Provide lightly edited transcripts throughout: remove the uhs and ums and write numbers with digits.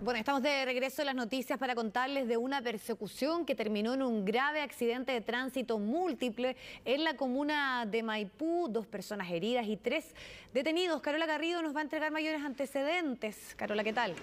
Bueno, estamos de regreso en las noticias para contarles de una persecución que terminó en un grave accidente de tránsito múltiple en la comuna de Maipú. 2 personas heridas y 3 detenidos. Carola Garrido nos va a entregar mayores antecedentes. Carola, ¿qué tal?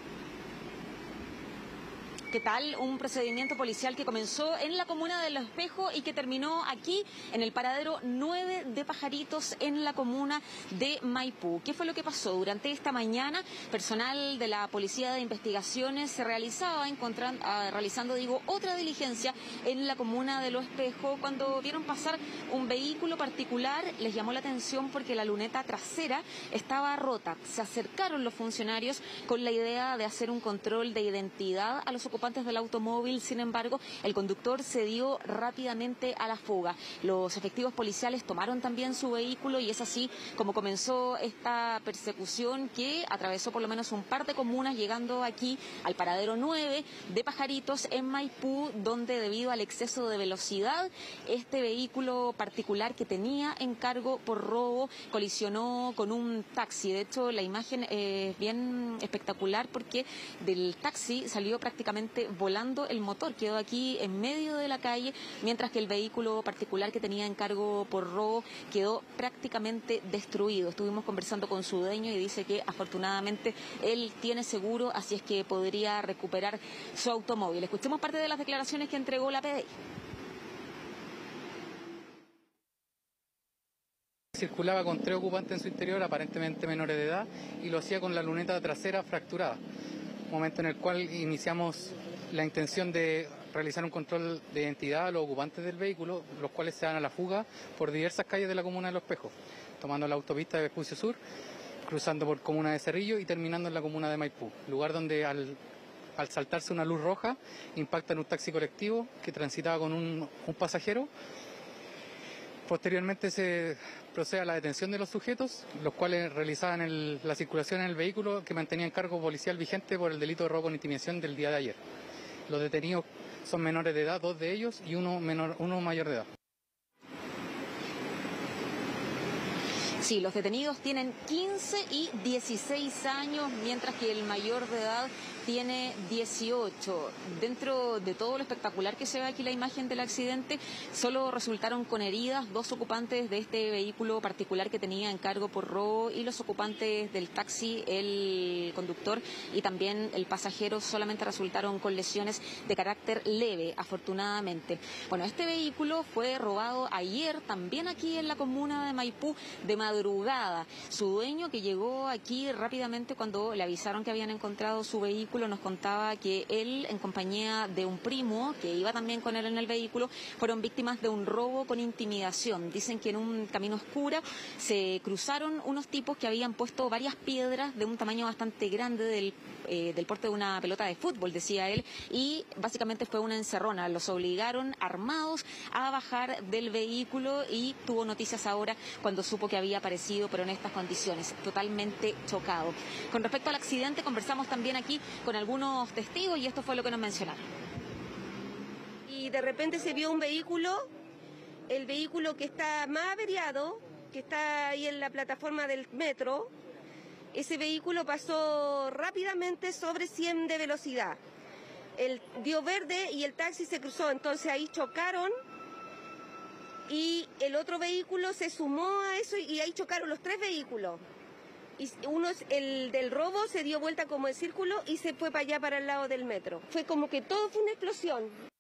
¿Qué tal? Un procedimiento policial que comenzó en la comuna de Los Espejos y que terminó aquí en el paradero 9 de Pajaritos en la comuna de Maipú. ¿Qué fue lo que pasó? Durante esta mañana, personal de la Policía de Investigaciones se realizaba realizando otra diligencia en la comuna de Los Espejos cuando vieron pasar un vehículo particular. Les llamó la atención porque la luneta trasera estaba rota. Se acercaron los funcionarios con la idea de hacer un control de identidad a los ocupantes del automóvil. Sin embargo, el conductor se dio rápidamente a la fuga. Los efectivos policiales tomaron también su vehículo y es así como comenzó esta persecución que atravesó por lo menos un par de comunas, llegando aquí al paradero 9 de Pajaritos en Maipú, donde debido al exceso de velocidad, este vehículo particular que tenía encargo por robo colisionó con un taxi. De hecho, la imagen es bien espectacular porque del taxi salió prácticamente volando el motor, quedó aquí en medio de la calle, mientras que el vehículo particular que tenía encargo por robo quedó prácticamente destruido. Estuvimos conversando con su dueño y dice que afortunadamente él tiene seguro, así es que podría recuperar su automóvil. Escuchemos parte de las declaraciones que entregó la PDI. Circulaba con 3 ocupantes en su interior, aparentemente menores de edad, y lo hacía con la luneta trasera fracturada. Momento en el cual iniciamos la intención de realizar un control de identidad a los ocupantes del vehículo, los cuales se dan a la fuga por diversas calles de la comuna de Los Espejos, tomando la autopista de Vespucio Sur, cruzando por comuna de Cerrillo y terminando en la comuna de Maipú, lugar donde al saltarse una luz roja impacta en un taxi colectivo que transitaba con un pasajero. Posteriormente se procede a la detención de los sujetos, los cuales realizaban la circulación en el vehículo que mantenía encargo policial vigente por el delito de robo con intimidación del día de ayer. Los detenidos son menores de edad, 2 de ellos, y uno mayor de edad. Sí, los detenidos tienen 15 y 16 años, mientras que el mayor de edad tiene 18. Dentro de todo lo espectacular que se ve aquí la imagen del accidente, solo resultaron con heridas 2 ocupantes de este vehículo particular que tenía encargo por robo y los ocupantes del taxi, el conductor y también el pasajero, solamente resultaron con lesiones de carácter leve, afortunadamente. Bueno, este vehículo fue robado ayer también aquí en la comuna de Maipú de madrugada. Su dueño, que llegó aquí rápidamente cuando le avisaron que habían encontrado su vehículo, nos contaba que él, en compañía de un primo que iba también con él en el vehículo, fueron víctimas de un robo con intimidación. Dicen que en un camino oscuro se cruzaron unos tipos que habían puesto varias piedras de un tamaño bastante grande, del porte de una pelota de fútbol, decía él, y básicamente fue una encerrona. Los obligaron armados a bajar del vehículo y tuvo noticias ahora cuando supo que había aparecido, pero en estas condiciones, totalmente chocado. Con respecto al accidente, conversamos también aquí con algunos testigos y esto fue lo que nos mencionaron. Y de repente se vio un vehículo, el vehículo que está más averiado, que está ahí en la plataforma del metro. Ese vehículo pasó rápidamente sobre 100 de velocidad. Él dio verde y el taxi se cruzó, entonces ahí chocaron y el otro vehículo se sumó a eso y ahí chocaron los 3 vehículos. Y el del robo se dio vuelta como en círculo y se fue para allá, para el lado del metro. Fue como que todo fue una explosión.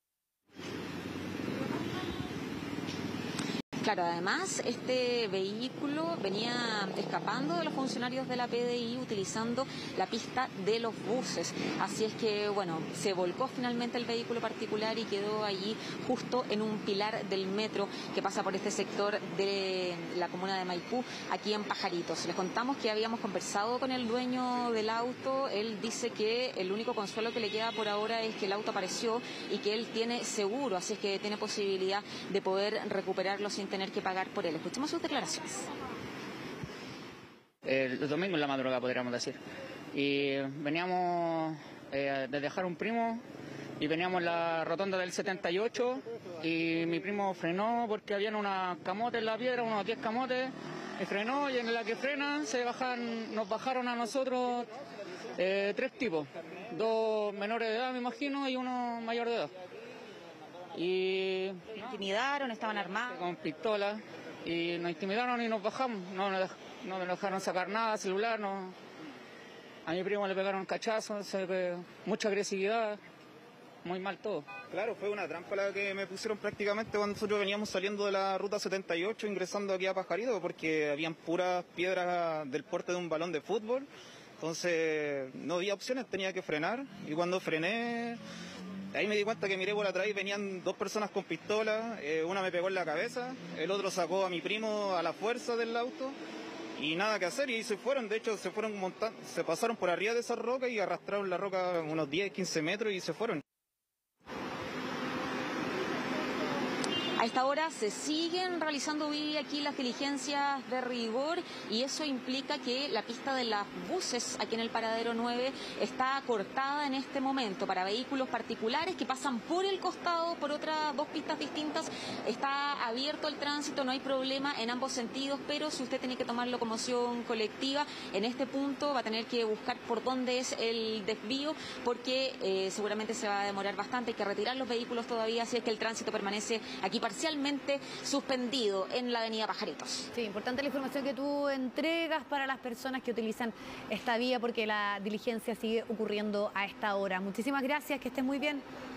Claro, además este vehículo venía escapando de los funcionarios de la PDI utilizando la pista de los buses. Así es que, bueno, se volcó finalmente el vehículo particular y quedó allí justo en un pilar del metro que pasa por este sector de la comuna de Maipú, aquí en Pajaritos. Les contamos que habíamos conversado con el dueño del auto. Él dice que el único consuelo que le queda por ahora es que el auto apareció y que él tiene seguro, así es que tiene posibilidad de poder recuperarlo sin tener que pagar por él. Escuchemos sus declaraciones. Los domingos en la madrugada, podríamos decir. Y veníamos de dejar un primo y veníamos en la rotonda del 78 y mi primo frenó porque habían unas camotes en la piedra, unos 10 camotes, y frenó y en la que frena nos bajaron a nosotros 3 tipos, 2 menores de edad me imagino y uno mayor de edad. Y ¿Intimidaron? ¿Estaban armados? con pistola y nos intimidaron y nos bajamos, no nos dejaron sacar nada, celular, no. A mi primo le pegaron cachazos, mucha agresividad, muy mal todo. Claro, fue una trampa la que me pusieron prácticamente cuando nosotros veníamos saliendo de la ruta 78 ingresando aquí a Pajarito, porque habían puras piedras del porte de un balón de fútbol, entonces no había opciones, tenía que frenar y cuando frené, ahí me di cuenta que miré por atrás y venían 2 personas con pistola, una me pegó en la cabeza, el otro sacó a mi primo a la fuerza del auto. Y nada que hacer, y se fueron, de hecho se fueron montando, se pasaron por arriba de esa roca y arrastraron la roca unos 10, 15 metros y se fueron. A esta hora se siguen realizando aquí las diligencias de rigor y eso implica que la pista de los buses aquí en el paradero 9 está cortada en este momento para vehículos particulares que pasan por el costado, por otras 2 pistas distintas. Está abierto el tránsito, no hay problema en ambos sentidos, pero si usted tiene que tomar locomoción colectiva, en este punto va a tener que buscar por dónde es el desvío porque seguramente se va a demorar bastante, hay que retirar los vehículos todavía, así es que el tránsito permanece aquí parcialmente suspendido en la avenida Pajaritos. Sí, importante la información que tú entregas para las personas que utilizan esta vía porque la diligencia sigue ocurriendo a esta hora. Muchísimas gracias, que estés muy bien.